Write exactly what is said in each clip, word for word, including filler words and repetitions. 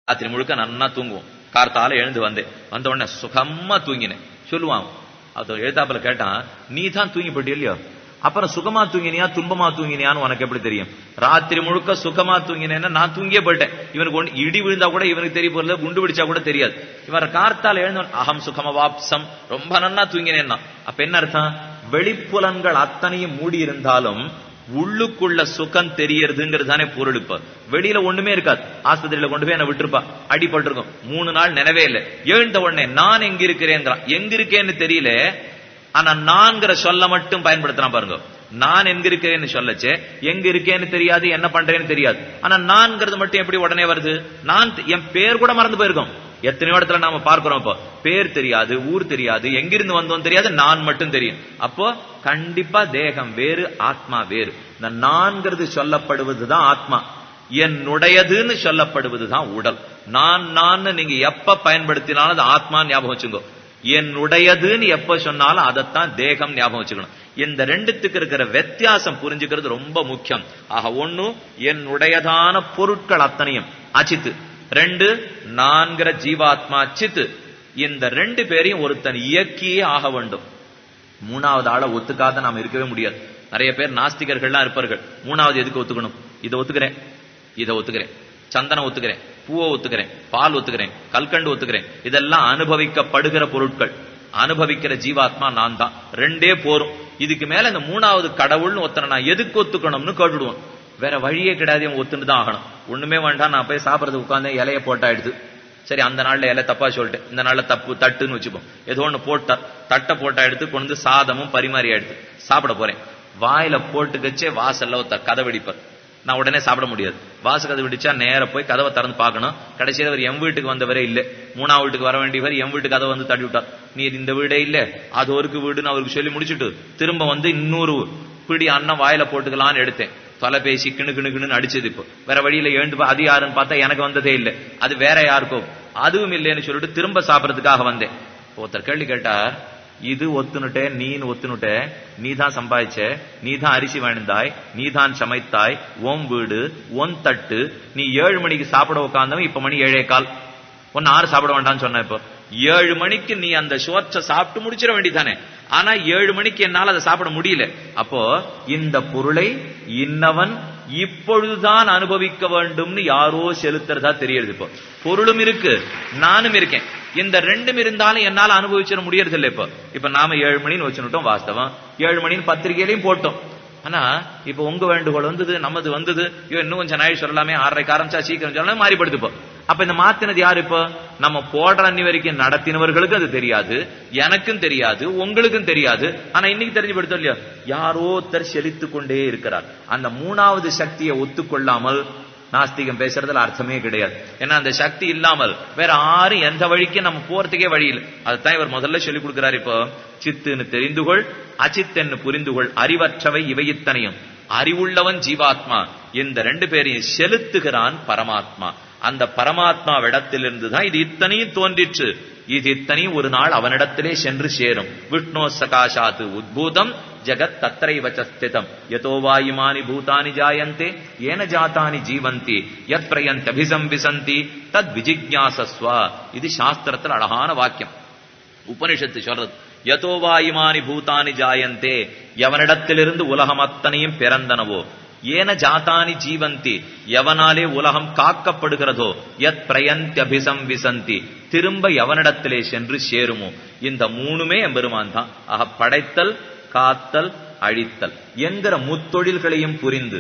ராத்திரி முழுக்க நன்னா தூங்குவோம். கார்த்தால எழுந்து வந்தேன், வந்த உடனே சுகமா தூங்கினேன் சொல்லுவான். அது எழுத்தாப்புல கேட்டான், நீ தான் தூங்கி போயிட்டு இல்லையோ, அப்புறம் சுகமா தூங்கினியா துன்பமா தூங்கினியான்னு உனக்கு எப்படி தெரியும்? ராத்திரி முழுக்க சுகமா தூங்கினேன்னா நான் தூங்கியே போயிட்டேன். இவனுக்கு ஒன்று இடி விழுந்தா கூட இவனுக்கு தெரிய போறல, குண்டு பிடிச்சா கூட தெரியாது. இவர கார்த்தால எழுந்தவன் அகம் சுகமவாப்சம், ரொம்ப நன்னா தூங்கினேன்னா அப்ப என்ன அர்த்தம்? வெளிப்புலன்கள் அத்தனையும் மூடி இருந்தாலும் உள்ளுக்குள்ள சுகம் தெரியறதுங்கிறது தானே பொருள். இப்ப வெளியில ஒண்ணுமே இருக்காது. ஆஸ்பத்திரியில கொண்டு போய் என்ன விட்டுருப்பா, அடிபட்டிருக்கும், மூணு நாள் நினைவே இல்லை. எழுந்த உடனே நான் எங்க இருக்கிறேங்கிறான். எங்க இருக்கேன்னு தெரியல, ஆனா நான்கிற சொல்ல மட்டும் பயன்படுத்துறான் பாருங்க. நான் எங்க இருக்கிறேன்னு சொல்லச்சே, எங்க இருக்கேன்னு தெரியாது, என்ன பண்றேன்னு தெரியாது. ஆனா நான்கிறது மட்டும் எப்படி உடனே வருது? நான் என் பேர் கூட மறந்து போயிருக்கோம். எத்தனையோ இடத்துல நாம பார்க்கிறோம். இப்போ பேர் தெரியாது, ஊர் தெரியாது, எங்கிருந்து வந்தோம் தெரியாது, நான் மட்டும் தெரியும். அப்போ கண்டிப்பா தேகம் வேறு, ஆத்மா வேறு. இந்த நான்கிறது சொல்லப்படுவதுதான் ஆத்மா, என்னுடையதுன்னு சொல்லப்படுவதுதான் உடல். நான் நான் நீங்க எப்ப பயன்படுத்தினாலும் அது ஆத்மா ஞாபகம் வச்சுக்கோ. என்னுடையதுன்னு எப்ப சொன்னாலும் அதைத்தான் தேகம் ஞாபகம் வச்சுக்கணும். இந்த ரெண்டுத்துக்கு இருக்கிற வித்தியாசம் புரிஞ்சுக்கிறது ரொம்ப முக்கியம். ஆக ஒண்ணு என்னுடையதான பொருட்கள் அத்தனையும் அச்சித்து, ரெண்டு நான்கிற ஜீவாத்மா சித்து. இந்த ரெண்டு பேரையும் ஒருத்தன் இயக்கியே ஆக வேண்டும். மூணாவது ஆளை ஒத்துக்காத நாம இருக்கவே முடியாது. நிறைய பேர் நாஸ்திகர்கள்லாம் இருப்பார்கள். மூணாவது எதுக்கு ஒத்துக்கணும்? இதை ஒத்துக்கிறேன், இதை ஒத்துக்கிறேன், சந்தனம் ஒத்துக்கிறேன், பூவை ஒத்துக்கிறேன், பால் ஒத்துக்கிறேன், கல்கண்டு ஒத்துக்கிறேன், இதெல்லாம் அனுபவிக்கப்படுகிற பொருட்கள். அனுபவிக்கிற ஜீவாத்மா நான் தான், ரெண்டே போரும். இதுக்கு மேல இந்த மூணாவது கடவுள்னு ஒத்தனை நான் எதுக்கு ஒத்துக்கணும்னு கேட்டுடுவோம். வேற வழியே கிடையாது, ஒத்துன்னு தான் ஆகணும். ஒண்ணுமே வேண்டாம், நான் போய் சாப்பிடறது உட்காந்து இலைய போட்டாயிடுது. சரி, அந்த நாள்ல இலை தப்பா சொல்லிட்டேன், இந்த நாள்ல தப்பு தட்டுன்னு வச்சுப்போம். ஏதோ ஒண்ணு போட்டா தட்டை போட்டா எடுத்து கொண்டு சாதமும் பரிமாறி எடுத்து சாப்பிட போறேன். வாயில போட்டுக்கச்சே வாசல்ல ஒருத்த கதை வெடிப்பார். நான் உடனே சாப்பிட முடியாது. வாசு கதை விடிச்சா நேர போய் கதவை திறந்து பார்க்கணும். கடைசியில் அவர் எம் வீட்டுக்கு வந்தவரே இல்லை, மூணா வீட்டுக்கு வர வேண்டியவர் எம் வீட்டு கதவை வந்து தட்டி விட்டார். நீ இந்த வீடே இல்ல, அது ஒருக்கு வீடுன்னு அவருக்கு சொல்லி முடிச்சுட்டு திரும்ப வந்து இன்னொரு பிடி அன்னம் வாயில போட்டுக்கலான்னு எடுத்தேன். தொலைபேசி கிணு கிணு கிணுன்னு அடிச்சது. இப்போ வேற வழியில எழுந்து அது யாருன்னு பார்த்தா எனக்கு வந்ததே இல்லை, அது வேற யாருக்கோ, அதுவும் இல்லைன்னு சொல்லிட்டு திரும்ப சாப்பிடறதுக்காக வந்தேன். ஒருத்தர் கேள்வி கேட்டார், இது ஒத்துனுட்டே நீன்னு ஒத்துனுட்டே, நீ தான் சம்பாதிச்ச, நீ தான் அரிசி வாழ்ந்தாய், நீ தான் சமைத்தாய், ஓம் வீடு ஒன் தட்டு, நீ ஏழு மணிக்கு சாப்பிட உட்காந்தவன் இப்ப மணி ஏழே கால், ஒன்னு ஆறு சாப்பிட வேண்டாம்னு சொன்ன. இப்போ ஏழு மணிக்கு நீ அந்த சோற்றை சாப்பிட்டு முடிச்சிட வேண்டியதானே. ஆனா ஏழு மணிக்கு என்னால் அதை சாப்பிட முடியல. அப்போ இந்த பொருளை இன்னவன் இப்பொழுதுதான் அனுபவிக்க வேண்டும்னு யாரோ செலுத்துறதா தெரியுது. இப்போ பொருளும் இருக்கு, நானும் இருக்கேன். இந்த ரெண்டும் இருந்தாலும் என்னால அனுபவிச்சிட முடியறது இல்லை. இப்போ இப்ப நாம ஏழு மணின்னு வச்சுட்டோம், வாஸ்தவம் ஏழு மணின்னு பத்திரிகையிலையும் போட்டோம். ஆனா இப்ப உங்க வேண்டுகோள் வந்தது, நமது வந்தது, இன்னும் கொஞ்சம் நாள் சொல்லலாமே, ஆறரைக்கு ஆரம்பிச்சா சீக்கிரம் சொல்லலாம், மாறிப்படுத்துப்போ. அப்ப இந்த மாத்தினது யாரு? இப்போ நம்ம போடுற அன்னி வரைக்கும் நடத்தினவர்களுக்கு அது தெரியாது, எனக்கும் தெரியாது, உங்களுக்கும் தெரியாது. ஆனா இன்னைக்கு தெரிஞ்சு படுத்தோம் இல்லையா, யாரோ ஒருத்தர் செலுத்து கொண்டே இருக்கிறார். அந்த மூணாவது சக்தியை ஒத்துக்கொள்ளாமல் நாஸ்திகம் பேசுறதுல அர்த்தமே கிடையாது. ஏன்னா அந்த சக்தி இல்லாமல் வேற ஆறு எந்த வழிக்கு நம்ம போறதுக்கே வழி இல்லை. அதுதான் இவர் முதல்ல சொல்லிக் கொடுக்கிறார். இப்போ சித்துன்னு தெரிந்துகொள், அச்சித்தன்னு புரிந்துகொள், அறிவற்றவை இவை இத்தனையும். அறிவுள்ளவன் ஜீவாத்மா, இந்த ரெண்டு பேரையும் செலுத்துகிறான் பரமாத்மா. அந்த பரமாத்மாவிடத்திலிருந்து தான் இது இத்தனையும் தோன்றிற்று. இது இத்தனையும் ஒரு நாள் அவனிடத்திலே சென்று சேரும். விஷ்ணோ சகாசாத்து உத்பூதம் ஜகத் தத்ரைவ ஸ்திதம் யதோ வாயுமானி பூதானி ஜாயந்தே ஏன ஜாதானி ஜீவந்தி யத் பிரயந்தி அபிசம்பிசந்தி தத் விஜிக்ஞாசஸ்வ. இது சாஸ்திரத்தில் அழகான வாக்கியம். உபனிஷத்து சொல்றது, யதோ வாயுமானி பூதானி ஜாயந்தே, எவனிடத்திலிருந்து உலகம் அத்தனையும் பிறந்தனவோ, ஏன ஜாதானி ஜீவந்தி, எவனாலே உலகம் காக்கப்படுகிறதோ, யத் பிரயந்தி அபிசம்பிசந்தி, திரும்ப எவனிடத்திலே சென்று சேருமோ. இந்த மூணுமே எம்பெருமான் தான். ஆக படைத்தல், காத்தல், அழித்தல் என்கிற முத்தொழில்களையும் புரிந்து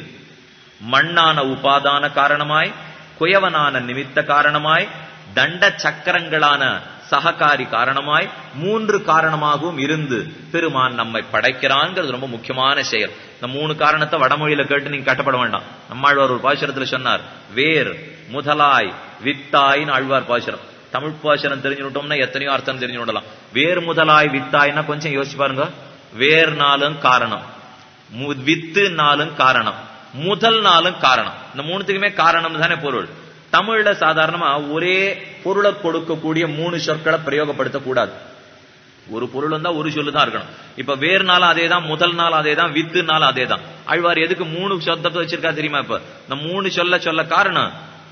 மண்ணான உபாதான காரணமாய், குயவனான நிமித்த காரணமாய், தண்ட சக்கரங்களான சககாரி காரணமாய், மூன்று காரணமாகவும் இருந்து பெருமான் நம்மை படைக்கிறான்ங்கிறது ரொம்ப முக்கியமான செயல். இந்த மூணு காரணத்தை வடமொழியில கேட்டு நீங்க கட்டப்பட வேண்டாம். நம்மாழ்வார் ஒரு பாசுரத்துல சொன்னார், வேர் முதலாய் வித்தாயின்னு ஆழ்வார் பாசுரம். தமிழ் பாசுரம் தெரிஞ்சுட்டோம்னா எத்தனையோ அர்த்தம் தெரிஞ்சு விடலாம். வேர் முதலாய் வித்தாய்னா கொஞ்சம் யோசிச்சு பாருங்க. வேர் நாளும் காரணம், வித்து நாளும் காரணம், முதல் நாளும் காரணம். இந்த மூணுத்துக்குமே காரணம் தானே பொருள். தமிழ்ல சாதாரணமா ஒரே பொருளை கொடுக்கக்கூடிய மூணு சொற்களை பிரயோகப்படுத்த கூடாது. ஒரு பொருள் வந்தா ஒரு சொல்லு தான் இருக்கணும். இப்ப வேறு நாளும் அதே தான், முதல் நாள் அதே தான், வித்து நாள் அதே தான். ஆழ்வார் எதுக்கு மூணு சொத்தத்தை வச்சிருக்கா தெரியுமா? இப்ப இந்த மூணு சொல்ல சொல்ல காரணம்,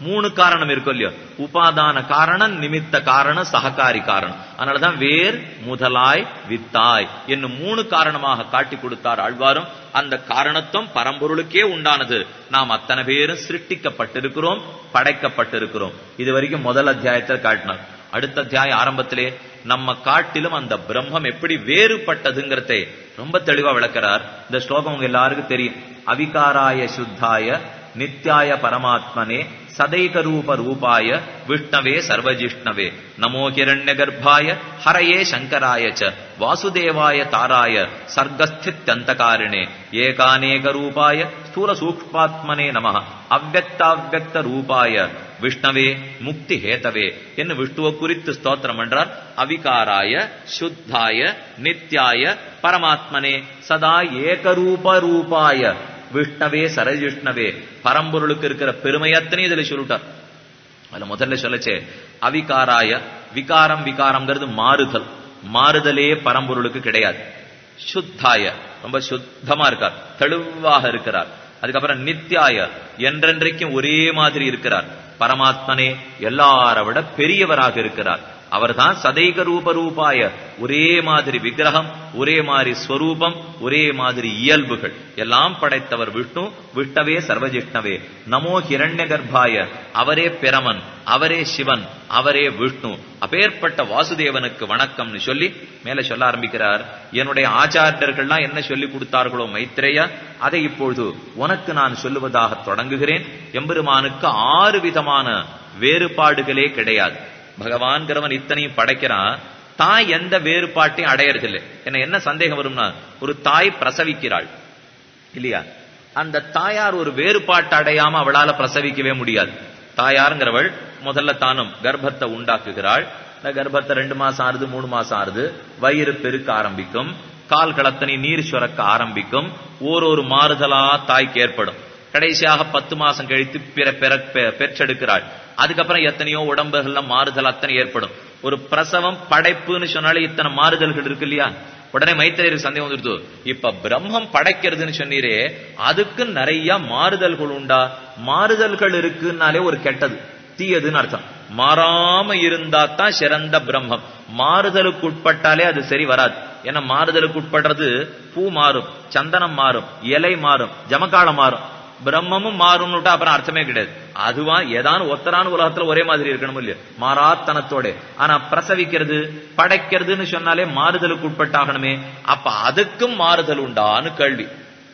மூணு காரணம் இருக்கும் இல்லையோ, உபாதான காரணம், நிமித்த காரணம், சககாரி காரணம். அதனாலதான் வேர் முதலாய் வித்தாய் என்னும் மூணு காரணமாக காட்டி கொடுத்தார் ஆழ்வாரும். அந்த காரணத்துவம் பரம்பொருளுக்கே உண்டானது. நாம் அத்தனை பேரும் சிருஷ்டிக்கப்பட்டிருக்கிறோம், படைக்கப்பட்டிருக்கிறோம். இது வரைக்கும் முதல் அத்தியாயத்தில் காட்டினார். அடுத்த அத்தியாய ஆரம்பத்திலே நம்ம காட்டிலும் அந்த பிரம்மம் எப்படி வேறுபட்டதுங்கிறதை ரொம்ப தெளிவா விளக்கிறார். இந்த ஸ்லோகம் உங்க எல்லாருக்கும் தெரியும். அவிகாராய சுத்தாய நித்யாய பரமாத்மனே சதைக ரூப ரூபாய விஷ்ணவே சர்வஜிஷ்ணவே நமோ ஹிரண்ய கர்ப்பாய ஹரயே சங்கராய ச வாசுதேவாய தாராய சர்க்கஸ்தித்யந்தகாரிணே ஏகாநேக ரூபாய ஸ்தூல சூக்ஷ்மாத்மனே நமஹ அவ்வக்தாவ்வக்த ரூபாய விஷ்ணவே முக்தி ஹேதவே என்று விஷ்ணுவை குறித்து ஸ்தோத்திரம் என்றார். அவிகாராய சுத்தாய நித்யாய பரமாத்மனே சதா ஏகரூப ரூபாய விஷ்ணவே சரஜிஷ்ணவே பரம்பொருளுக்கு இருக்கிற பெருமையத்தனை இதுல சொல்லிட்டார். அதுல முதல்ல சொல்லச்சே அவிகாராய, விகாரம் விகாரம்ங்கிறது மாறுதல், மாறுதலே பரம்பொருளுக்கு கிடையாது. சுத்தாய ரொம்ப சுத்தமா இருக்கார், தெளிவாக இருக்கிறார். அதுக்கப்புறம் நித்யாய என்றென்றைக்கும் ஒரே மாதிரி இருக்கிறார். பரமாத்மனே எல்லாரை விட பெரியவராக இருக்கிறார். அவர்தான் சதைக ரூப ரூபாய, ஒரே மாதிரி விக்கிரகம், ஒரே மாதிரி ஸ்வரூபம், ஒரே மாதிரி இயல்புகள் எல்லாம் படைத்தவர் விஷ்ணு. விஷ்ணவே சர்வஜிஷ்ணவே நமோ ஹிரண்ய கர்ப்பாய, அவரே பிரமன், அவரே சிவன், அவரே விஷ்ணு. அப்பேற்பட்ட வாசுதேவனுக்கு வணக்கம்னு சொல்லி மேல சொல்ல ஆரம்பிக்கிறார். என்னுடைய ஆச்சாரியர்கள்லாம் என்ன சொல்லி கொடுத்தார்களோ மைத்ரேயா, அதை இப்பொழுது உனக்கு நான் சொல்லுவதாக தொடங்குகிறேன். எம்பெருமானுக்கு ஆறு விதமான வேறுபாடுகளே கிடையாது. பகவான்கிறவன் இத்தனையும் படைக்கிறான், தாய் எந்த வேறுபாட்டையும் அடையறதில்லை. என்ன என்ன சந்தேகம் வரும்னா, ஒரு தாய் பிரசவிக்கிறாள் இல்லையா, அந்த தாயார் ஒரு வேறுபாட்டை அடையாம அவளால பிரசவிக்கவே முடியாது. தாயாருங்கிறவள் முதல்ல தானும் கர்ப்பத்தை உண்டாக்குகிறாள். இந்த கர்ப்பத்தை ரெண்டு மாசம் ஆறுது, மூணு மாசம் ஆறுது, வயிறு பெருக்க ஆரம்பிக்கும், கால் களத்தனி நீர் சுரக்க ஆரம்பிக்கும், ஓரொரு மாறுதலா தாய்க்கு ஏற்படும். கடைசியாக பத்து மாசம் கழித்து பிற பிற பெற்றெடுக்கிறாள். அதுக்கப்புறம் எத்தனையோ உடம்புகள்ல மாறுதல் அத்தனை ஏற்படும். ஒரு பிரசவம் படைப்புன்னு சொன்னாலே இத்தனை மாறுதல்கள் இருக்கு இல்லையா. உடனே மைத்திரேயருக்கு சந்தேகம் வந்துருது, இப்ப பிரம்மம் படைக்கிறதுன்னு சொன்னீரே, அதுக்கு நிறைய மாறுதல்கள் உண்டா? மாறுதல்கள் இருக்குன்னாலே ஒரு கெட்டது, தீயதுன்னு அர்த்தம். மாறாம இருந்தா தான் சிறந்த பிரம்மம். மாறுதலுக்கு உட்பட்டாலே அது சரி வராது. ஏன்னா மாறுதலுக்கு உட்படுறது பூ மாறும், சந்தனம் மாறும், இலை மாறும், ஜமக்காலம் மாறும். பிரம்மமும் மாறும்னுட்டா அப்புறம் அர்த்தமே கிடையாது. அதுவா ஏதான ஒத்தரான உலகத்துல ஒரே மாதிரி இருக்கணும் இல்லையா, மாறாத்தனத்தோட. ஆனா பிரசவிக்கிறது படைக்கிறதுன்னு சொன்னாலே மாறுதலுக்கு உட்பட்டாகணுமே. அப்ப அதுக்கும் மாறுதல் உண்டான்னு கேள்வி.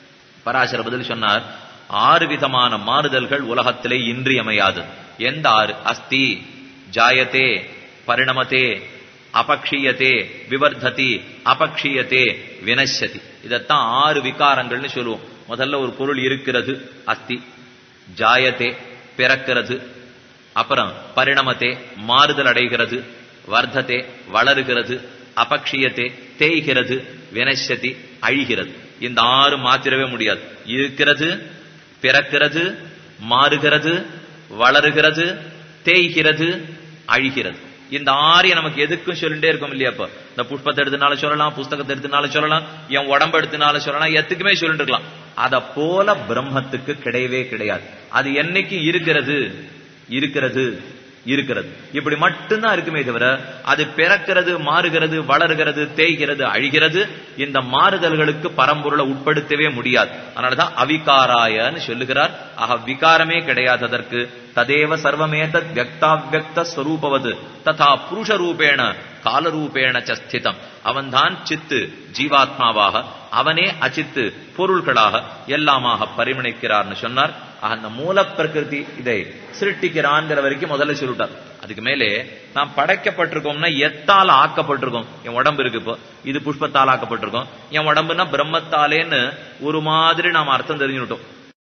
பராசர பதில் சொன்னார், ஆறு விதமான மாறுதல்கள் உலகத்திலே இன்றியமையாது. எந்த ஆறு? அஸ்தி, ஜாயத்தே, பரிணமத்தே, அபக்ஷீயத்தே, விவர்ததி, அபக்ஷீயத்தே, வினஷ்யதி. இதத்தான் ஆறு விகாரங்கள்னு சொல்லுவோம். முதல்ல ஒரு பொருள் இருக்கிறது, அஸ்தி. ஜாயத்தே, பிறக்கிறது. அப்புறம் பரிணமத்தே, மாறுதல் அடைகிறது. வர்த்ததே, வளருகிறது. அபக்ஷீயத்தே, தேய்கிறது. வினஷ்யதி, அழிகிறது. இந்த ஆறு மாத்திரவே முடியாது. இருக்கிறது, பிறக்கிறது, மாறுகிறது, வளருகிறது, தேய்கிறது, அழிகிறது. இந்த ஆரிய நமக்கு எதுக்கும் சொல்லிட்டே இருக்கும் இல்லையா. இப்ப இந்த புஷ்பத்தை எடுத்துனாலும் சொல்லலாம், புஸ்தகத்தை எடுத்துனாலும் சொல்லலாம், என் உடம்பு எடுத்துனாலும் சொல்லலாம், எத்துக்குமே சொல்லிட்டு இருக்கலாம். அத போல பிரம்மத்துக்கு கிடையவே கிடையாது. அது என்னைக்கு இருக்கிறது இருக்கிறது இருக்கிறது இப்படி மட்டும்தான் இருக்குமே தவிர, அது பிறக்கிறது, மாறுகிறது, வளர்கிறது, தேய்கிறது, அழிகிறது. இந்த மாறுதல்களுக்கு பரம்பொருளை உட்படுத்தவே முடியாது. அதனாலதான் அவிகாராயன்னு சொல்லுகிறார். ஆக விகாரமே கிடையாது அதற்கு. ததேவ சர்வமேதத் வியக்தாவ்யக்த ஸ்வரூபவது ததா புருஷ ரூபேண காலரூபேண சஸ்திதம். அவன்தான் சித்து ஜீவாத்மாவாக, அவனே அச்சித்து பொருள்களாக எல்லாமாக பரிமணிக்கிறார்னு சொன்னார். அந்த மூல பிரகிருதி இதை சிருஷ்டிக்கிறான்ங்கிற வரைக்கும் முதல்ல சொல்லிட்டார். அதுக்கு மேலே நாம் படைக்கப்பட்டிருக்கோம்னா எத்தால் ஆக்கப்பட்டிருக்கோம். என் உடம்பு இருக்கு, இப்போ இது புஷ்பத்தால் ஆக்கப்பட்டிருக்கோம். என் உடம்புனா பிரம்மத்தாலேன்னு ஒரு மாதிரி நாம் அர்த்தம் தெரிஞ்சுட்டோம்.